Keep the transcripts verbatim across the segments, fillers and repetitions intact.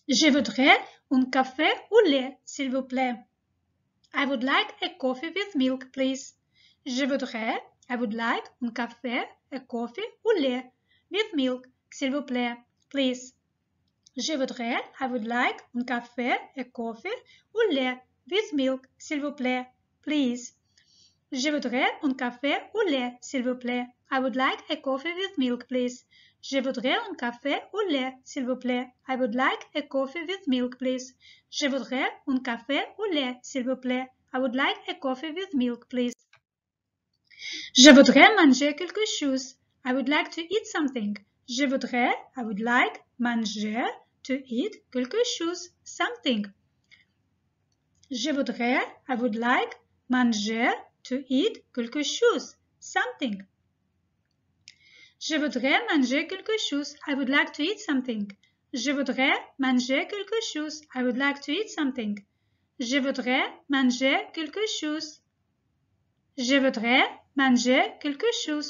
Je voudrais un café au lait, s'il vous plaît. I would like a coffee with milk, please. Je voudrais, I would like un café, a coffee au lait with milk, s'il vous plaît, please. Je voudrais, I would like un café, a coffee au lait with milk, s'il vous plaît, please. Je voudrais un café au lait, s'il vous plaît. I would like a coffee with milk, please. Je voudrais un café au lait, s'il vous plaît. I would like a coffee with milk, please. Je voudrais un café au lait, s'il vous plaît. I would like a coffee with milk, please. Je voudrais manger quelque chose. I would like to eat something. Je voudrais, I would like, manger, to eat, quelque chose, something. Je voudrais, I would like, manger, to eat, quelque chose, something. Je voudrais manger quelque chose. I would like to eat something. Je voudrais manger quelque chose. I would like to eat something. Je voudrais manger quelque chose. Je voudrais manger quelque chose.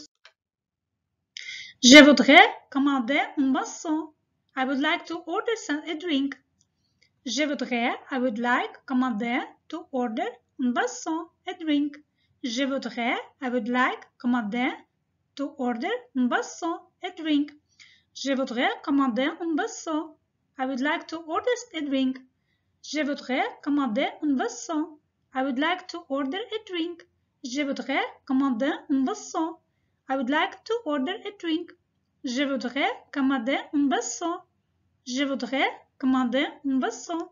Je voudrais commander une boisson. I would like to order some, a drink. Je voudrais, I would like, commander, to order, une boisson, a drink. Je voudrais, I would like, commander, to order, une boisson, a drink. Je voudrais commander une boisson. I would like to order a drink. Je voudrais commander une boisson. I would like to order a drink. Je voudrais commander une boisson. I would like to order a drink. Je voudrais commander une boisson. Je voudrais commander une boisson.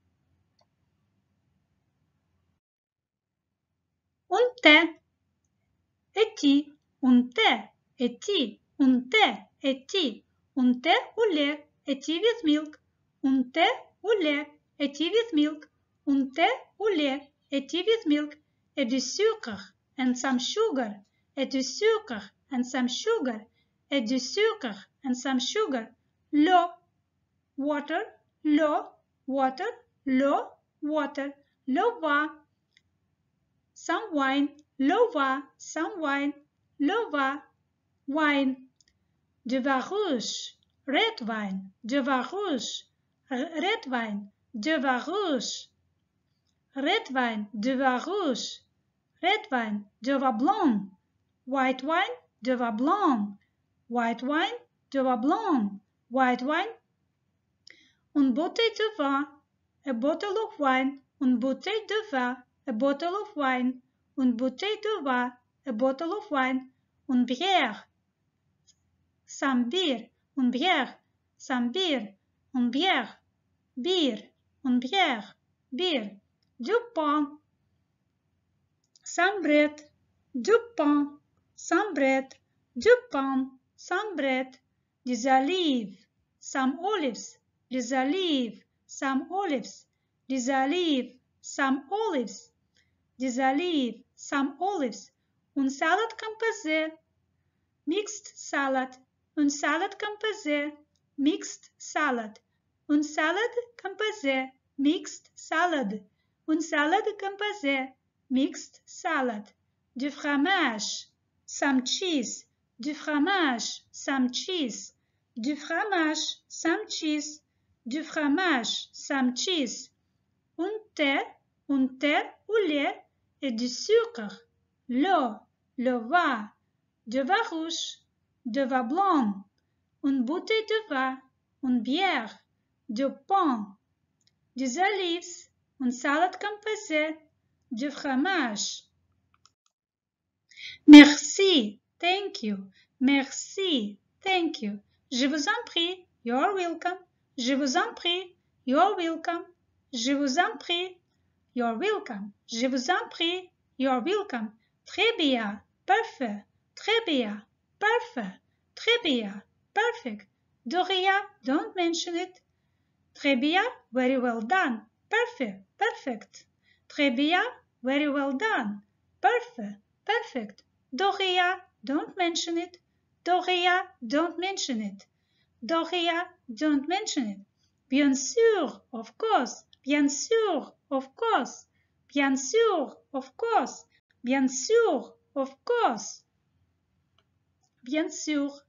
Un thé. Et-tu? Un thé. Et-tu? Un thé. Et-tu? Un thé au lait. Et-tu with milk? Un thé au lait. Et-tu with milk? Un thé au lait. Et-tu with milk? Et du sucre. And some sugar. Et du sucre. And some sugar. Et du sucre. And some sugar. L'eau. Water. L'eau. Water. L'eau. Water. L'eau va. Some wine. L'eau va. Some wine. L'eau va. Wine. Du vin rouge. Red wine. Du vin rouge. Red wine. Du vin rouge. Red wine. Du vin rouge. Red wine. Du vin blanc. White wine. Du vin blanc. White wine. Du vin blanc. White wine. Une bouteille de vin. A bottle of wine. Une bouteille de vin. A bottle of wine. Une bouteille de vin. A bottle of wine. Une bière. Some beer. Une bière. Some beer. Une bière. Beer. Une bière. Beer. Du pain. Some bread. Du pain. Some bread. Du pain. Some bread. Des olives. Some olives. Des olives. Some olives. Des olives. Some olives. Des olives. Some olives. Une salade composée. Mixed salad. Une salade composée. Mixed salad. Une salade composée. Mixed salad. Une salade composée. Mixed salad. Du fromage. Some cheese. Du fromage. Some cheese. Du fromage. Some cheese. Du fromage. Some cheese. Un thé. Un thé au lait et du sucre. L'eau. Le vin. Du vin rouge. Du vin blanc. Une bouteille de vin. Une bière. Du pain. Des olives. Une salade composée. Du fromage. Merci. Thank you. Merci. Thank you. Je vous en prie. You're welcome. Je vous en prie. You're welcome. Je vous en prie. You're welcome. Je vous en prie. You're welcome. Très bien. Parfait. Très bien. Parfait. Très bien. Perfect. De rien. Don't mention it. Très bien. Very well done. Perfect. Perfect. Très bien. Very well done. Perfect. Perfect. De rien. Don't mention it. De rien. Don't mention it. De rien. Don't mention it. Bien sûr. Of course. Bien sûr. Of course. Bien sûr. Of course. Bien sûr. Of course. Bien sûr.